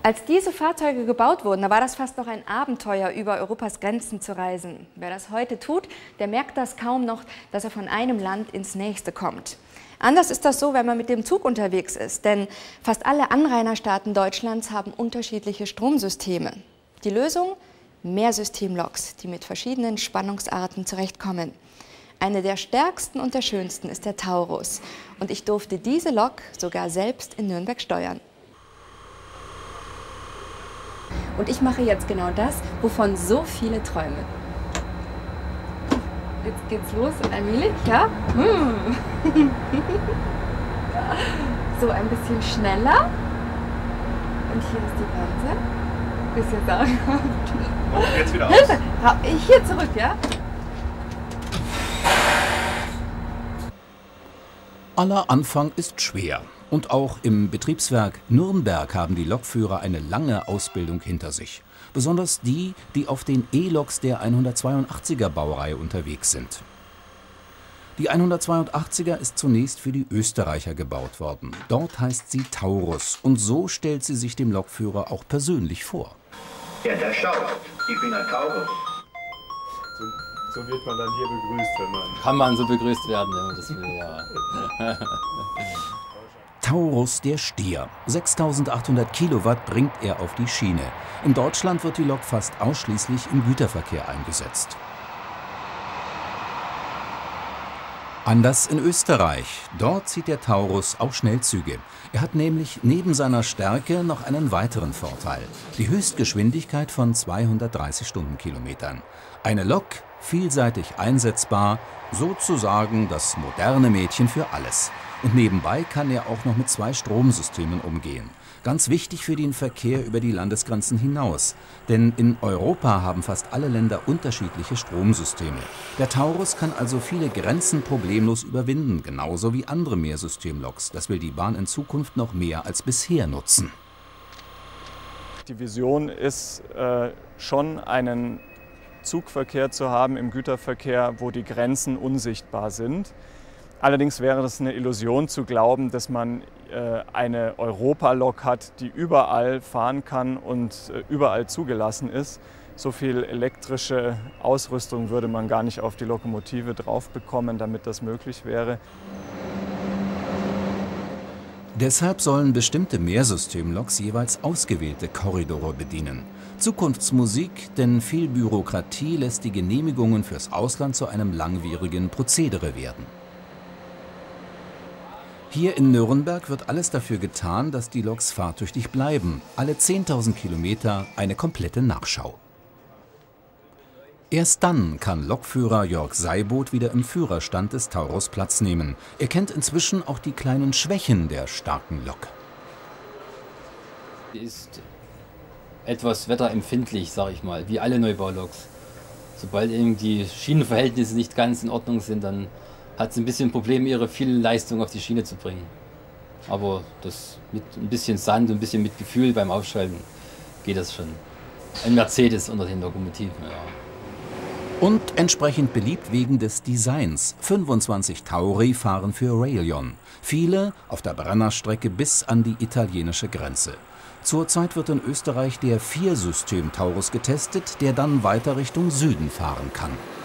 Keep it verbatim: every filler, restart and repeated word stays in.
Als diese Fahrzeuge gebaut wurden, da war das fast noch ein Abenteuer, über Europas Grenzen zu reisen. Wer das heute tut, der merkt das kaum noch, dass er von einem Land ins nächste kommt. Anders ist das so, wenn man mit dem Zug unterwegs ist, denn fast alle Anrainerstaaten Deutschlands haben unterschiedliche Stromsysteme. Die Lösung? Mehrsystemloks, die mit verschiedenen Spannungsarten zurechtkommen. Eine der stärksten und der schönsten ist der Taurus. Und ich durfte diese Lok sogar selbst in Nürnberg steuern. Und ich mache jetzt genau das, wovon so viele träumen. Jetzt geht's los und allmählich, ja? Hm. So ein bisschen schneller. Und hier ist die Bremse. Bisschen sauber. Und jetzt wieder aus. Hilfe! Hier zurück, ja? Aller Anfang ist schwer. Und auch im Betriebswerk Nürnberg haben die Lokführer eine lange Ausbildung hinter sich. Besonders die, die auf den E-Loks der hundertzweiundachtziger Baureihe unterwegs sind. Die hundertzweiundachtziger ist zunächst für die Österreicher gebaut worden. Dort heißt sie Taurus und so stellt sie sich dem Lokführer auch persönlich vor. Ja, der schaut. Ich bin ein Taurus. So, so wird man dann hier begrüßt, wenn man... Kann man so begrüßt werden, wenn man das will, ja. Taurus, der Stier. sechstausendachthundert Kilowatt bringt er auf die Schiene. In Deutschland wird die Lok fast ausschließlich im Güterverkehr eingesetzt. Anders in Österreich. Dort zieht der Taurus auch Schnellzüge. Er hat nämlich neben seiner Stärke noch einen weiteren Vorteil. Die Höchstgeschwindigkeit von zweihundertdreißig Stundenkilometern. Eine Lok, vielseitig einsetzbar, sozusagen das moderne Mädchen für alles. Und nebenbei kann er auch noch mit zwei Stromsystemen umgehen. Ganz wichtig für den Verkehr über die Landesgrenzen hinaus. Denn in Europa haben fast alle Länder unterschiedliche Stromsysteme. Der Taurus kann also viele Grenzen problemlos überwinden, genauso wie andere Mehrsystemloks. Das will die Bahn in Zukunft noch mehr als bisher nutzen. Die Vision ist äh, schon einen Zugverkehr zu haben im Güterverkehr, wo die Grenzen unsichtbar sind. Allerdings wäre es eine Illusion zu glauben, dass man äh, eine Europalok hat, die überall fahren kann und äh, überall zugelassen ist. So viel elektrische Ausrüstung würde man gar nicht auf die Lokomotive drauf bekommen, damit das möglich wäre. Deshalb sollen bestimmte Mehrsystemloks jeweils ausgewählte Korridore bedienen. Zukunftsmusik, denn viel Bürokratie lässt die Genehmigungen fürs Ausland zu einem langwierigen Prozedere werden. Hier in Nürnberg wird alles dafür getan, dass die Loks fahrtüchtig bleiben. Alle zehntausend Kilometer eine komplette Nachschau. Erst dann kann Lokführer Jörg Seiboth wieder im Führerstand des Taurus Platz nehmen. Er kennt inzwischen auch die kleinen Schwächen der starken Lok. Die ist etwas wetterempfindlich, sage ich mal, wie alle Neubauloks. Sobald eben die Schienenverhältnisse nicht ganz in Ordnung sind, dann hat sie ein bisschen Probleme, ihre viel Leistung auf die Schiene zu bringen. Aber das mit ein bisschen Sand und ein bisschen mit Gefühl beim Aufschalten geht das schon. Ein Mercedes unter den Lokomotiven, ja. Und entsprechend beliebt wegen des Designs. fünfundzwanzig Tauri fahren für Railion. Viele auf der Brennerstrecke bis an die italienische Grenze. Zurzeit wird in Österreich der Viersystem-Taurus getestet, der dann weiter Richtung Süden fahren kann.